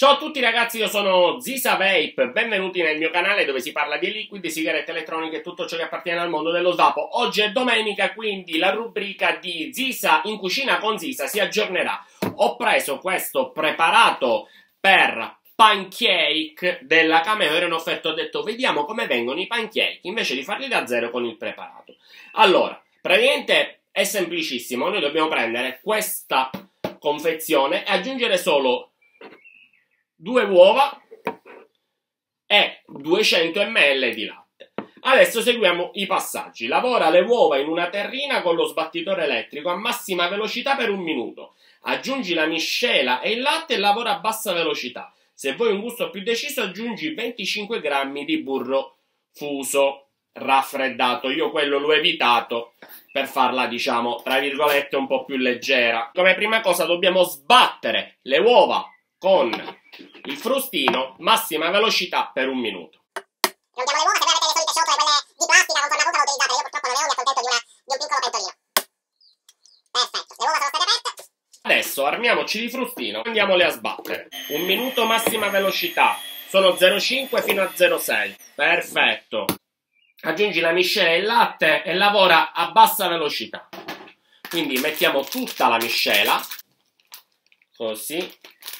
Ciao a tutti ragazzi, io sono Zisa Vape, benvenuti nel mio canale dove si parla di liquidi, sigarette elettroniche e tutto ciò che appartiene al mondo dello svapo. Oggi è domenica, quindi la rubrica di Zisa in cucina con Zisa si aggiornerà. Ho preso questo preparato per pancake della Cameo, era un'offerta, ho detto vediamo come vengono i pancake invece di farli da zero con il preparato. Allora, praticamente è semplicissimo, noi dobbiamo prendere questa confezione e aggiungere solo 2 uova e 200 ml di latte. Adesso seguiamo i passaggi. Lavora le uova in una terrina con lo sbattitore elettrico a massima velocità per 1 minuto. Aggiungi la miscela e il latte e lavora a bassa velocità. Se vuoi un gusto più deciso aggiungi 25 grammi di burro fuso raffreddato. Io quello l'ho evitato per farla, diciamo, tra virgolette un po' più leggera. Come prima cosa dobbiamo sbattere le uova con il frustino, massima velocità per 1 minuto. Rompiamo le uova, se voi avete le solite ciotole, quelle di plastica con forma punta, utilizzate. Io purtroppo non ne ho, mi accontento di un piccolo pentolino. Perfetto, le uova sono state aperte. Adesso armiamoci di frustino, andiamole a sbattere. 1 minuto massima velocità, sono 0,5 fino a 0,6. Perfetto. Aggiungi la miscela e il latte e lavora a bassa velocità. Quindi mettiamo tutta la miscela, così.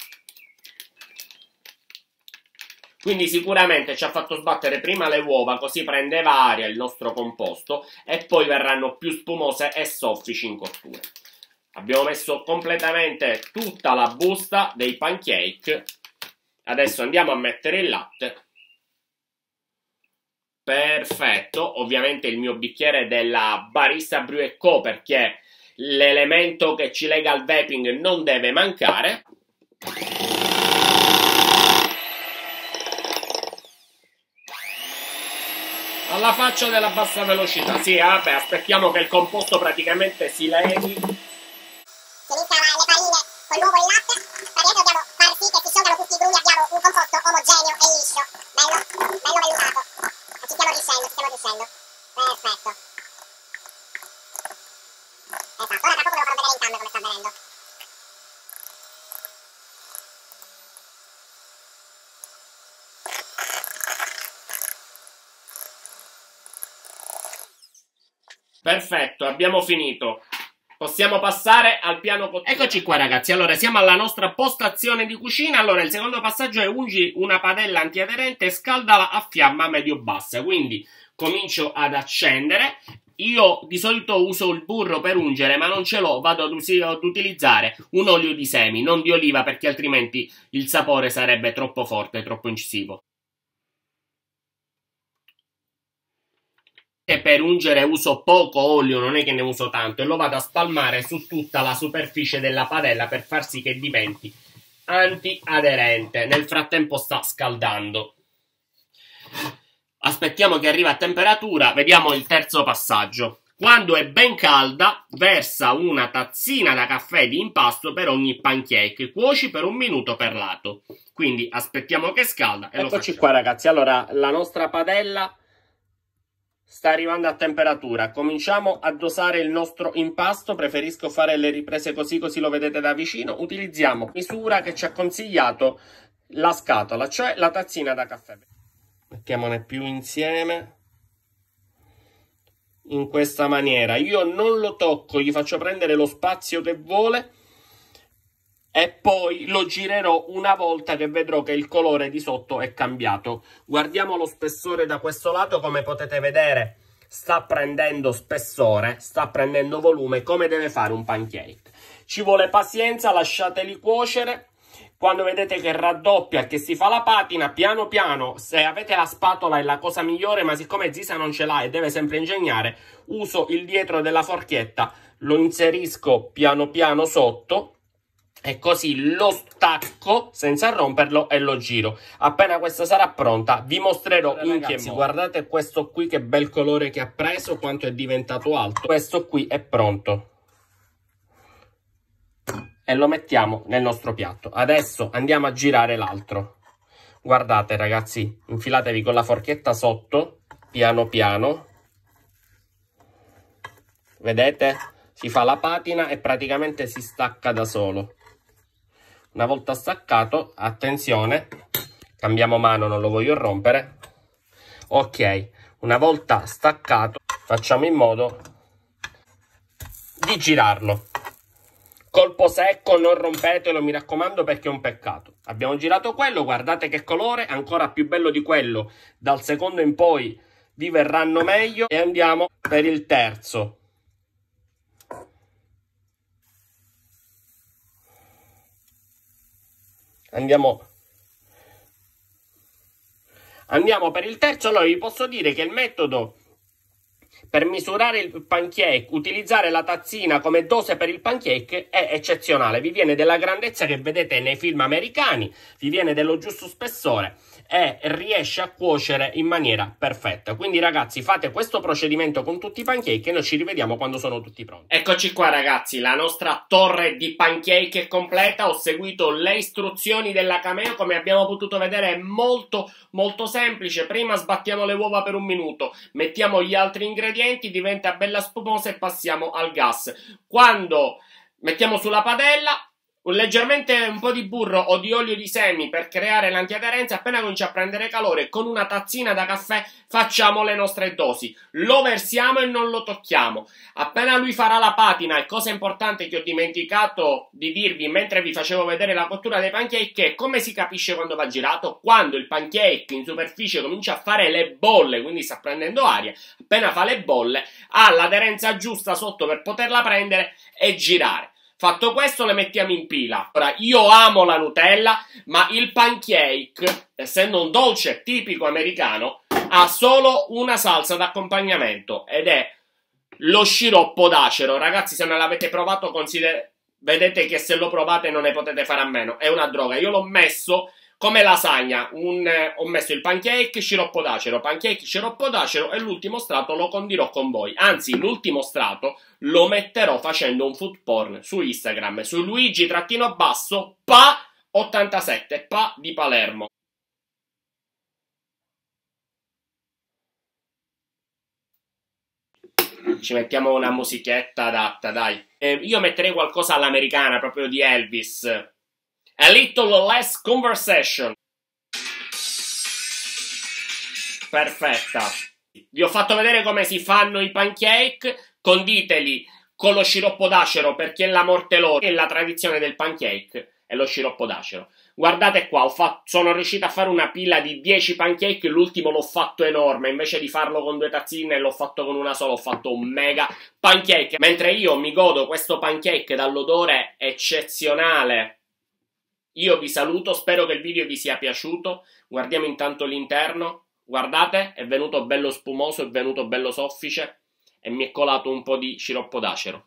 Quindi sicuramente ci ha fatto sbattere prima le uova, così prendeva aria il nostro composto e poi verranno più spumose e soffici in cottura. Abbiamo messo completamente tutta la busta dei pancake. Adesso andiamo a mettere il latte. Perfetto, ovviamente il mio bicchiere della Barista Brew & Co, perché l'elemento che ci lega al vaping non deve mancare. Alla faccia della bassa velocità. Sì, vabbè, aspettiamo che il composto praticamente si leghi. Si mischiano le farine con l'uovo e il latte. Praticamente dobbiamo far sì che si sciolgano tutti i grumi. Abbiamo un composto omogeneo e liscio. Bello, bello velluto. Ci stiamo riuscendo, ci stiamo riuscendo. Perfetto. Esatto, ora tra poco ve lo farò vedere in cambio come sta avvenendo. Perfetto, abbiamo finito. Possiamo passare al piano cottura. Eccoci qua ragazzi, allora siamo alla nostra postazione di cucina. Allora il secondo passaggio è ungi una padella antiaderente e scaldala a fiamma medio-bassa. Quindi comincio ad accendere. Io di solito uso il burro per ungere, ma non ce l'ho, vado ad utilizzare un olio di semi, non di oliva, perché altrimenti il sapore sarebbe troppo forte, troppo incisivo. E per ungere uso poco olio, non è che ne uso tanto, e lo vado a spalmare su tutta la superficie della padella per far sì che diventi antiaderente. Nel frattempo sta scaldando. Aspettiamo che arrivi a temperatura, vediamo il terzo passaggio. Quando è ben calda, versa una tazzina da caffè di impasto per ogni pancake. Cuoci per 1 minuto per lato. Quindi aspettiamo che scalda e eccoci qua ragazzi, allora la nostra padella sta arrivando a temperatura. Cominciamo a dosare il nostro impasto. Preferisco fare le riprese così lo vedete da vicino. Utilizziamo misura che ci ha consigliato la scatola, cioè la tazzina da caffè. Mettiamone più insieme in questa maniera. Io non lo tocco, gli faccio prendere lo spazio che vuole e poi lo girerò una volta che vedrò che il colore di sotto è cambiato. Guardiamo lo spessore da questo lato, come potete vedere sta prendendo spessore, sta prendendo volume, come deve fare un pancake. Ci vuole pazienza, lasciateli cuocere. Quando vedete che raddoppia, che si fa la patina, piano piano, se avete la spatola è la cosa migliore, ma siccome Zisa non ce l'ha e deve sempre ingegnare, uso il dietro della forchetta, lo inserisco piano piano sotto e così lo stacco senza romperlo e lo giro. Appena questa sarà pronta vi mostrerò in che modo. Guardate questo qui che bel colore che ha preso, quanto è diventato alto. Questo qui è pronto e lo mettiamo nel nostro piatto. Adesso andiamo a girare l'altro. Guardate ragazzi, infilatevi con la forchetta sotto piano piano, vedete? Si fa la patina e praticamente si stacca da solo. Una volta staccato, attenzione, cambiamo mano, non lo voglio rompere. Ok, una volta staccato facciamo in modo di girarlo. Colpo secco, non rompetelo, mi raccomando, perché è un peccato. Abbiamo girato quello, guardate che colore, ancora più bello di quello. Dal secondo in poi vi verranno meglio. E andiamo per il terzo. Andiamo per il terzo. Allora vi posso dire che il metodo per misurare il pancake, utilizzare la tazzina come dose per il pancake è eccezionale. Vi viene della grandezza che vedete nei film americani, vi viene dello giusto spessore e riesce a cuocere in maniera perfetta. Quindi ragazzi, fate questo procedimento con tutti i pancake e noi ci rivediamo quando sono tutti pronti. Eccoci qua ragazzi, la nostra torre di pancake è completa. Ho seguito le istruzioni della Cameo, come abbiamo potuto vedere è molto semplice. Prima sbattiamo le uova per un minuto, mettiamo gli altri ingredienti, diventa bella spumosa e passiamo al gas. Quando mettiamo sulla padella leggermente un po' di burro o di olio di semi per creare l'antiaderenza. Appena comincia a prendere calore, con una tazzina da caffè facciamo le nostre dosi, lo versiamo e non lo tocchiamo. Appena lui farà la patina, e cosa importante che ho dimenticato di dirvi mentre vi facevo vedere la cottura dei pancake, è come si capisce quando va girato? Quando il pancake in superficie comincia a fare le bolle, quindi sta prendendo aria. Appena fa le bolle ha l'aderenza giusta sotto per poterla prendere e girare. Fatto questo, le mettiamo in pila. Ora, io amo la Nutella, ma il pancake, essendo un dolce tipico americano, ha solo una salsa d'accompagnamento ed è lo sciroppo d'acero. Ragazzi, se non l'avete provato, vedete che se lo provate non ne potete fare a meno. È una droga. Io l'ho messo come lasagna. Ho messo il pancake, sciroppo d'acero, e l'ultimo strato lo condirò con voi. Anzi, l'ultimo strato lo metterò facendo un food porn su Instagram, su Luigi_Pa87, Pa di Palermo. Ci mettiamo una musichetta adatta, dai. Io metterei qualcosa all'americana, proprio di Elvis. A little less conversation. Perfetta. Vi ho fatto vedere come si fanno i pancake. Conditeli con lo sciroppo d'acero, perché è la morte loro, è la tradizione del pancake, è lo sciroppo d'acero. Guardate qua, sono riuscito a fare una pila di 10 pancake, l'ultimo l'ho fatto enorme, invece di farlo con 2 tazzine l'ho fatto con una sola, ho fatto un mega pancake. Mentre io mi godo questo pancake dall'odore eccezionale, io vi saluto, spero che il video vi sia piaciuto. Guardiamo intanto l'interno, guardate, è venuto bello spumoso, è venuto bello soffice. E mi è colato un po' di sciroppo d'acero.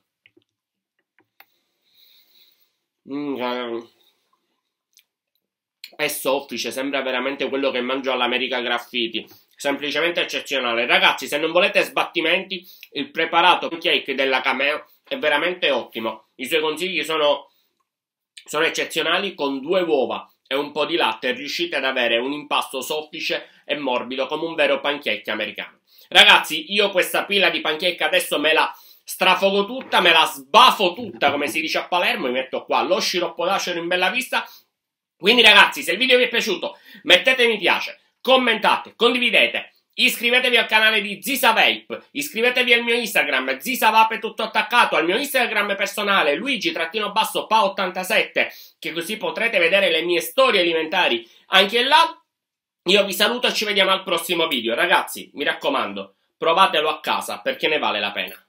È soffice, sembra veramente quello che mangio all'America Graffiti. Semplicemente eccezionale. Ragazzi, se non volete sbattimenti, il preparato pancake della Cameo è veramente ottimo. I suoi consigli sono eccezionali. Con 2 uova e un po' di latte riuscite ad avere un impasto soffice e morbido come un vero pancake americano. Ragazzi, io questa pila di pancake adesso me la strafogo tutta, me la sbafo tutta, come si dice a Palermo, mi metto qua lo sciroppo d'acero in bella vista. Quindi ragazzi, se il video vi è piaciuto, mettete mi piace, commentate, condividete, iscrivetevi al canale di Zisavape, iscrivetevi al mio Instagram, Zisavape tutto attaccato, al mio Instagram personale, Luigi_Pa87, che così potrete vedere le mie storie alimentari anche là. Io vi saluto e ci vediamo al prossimo video. Ragazzi, mi raccomando, provatelo a casa perché ne vale la pena.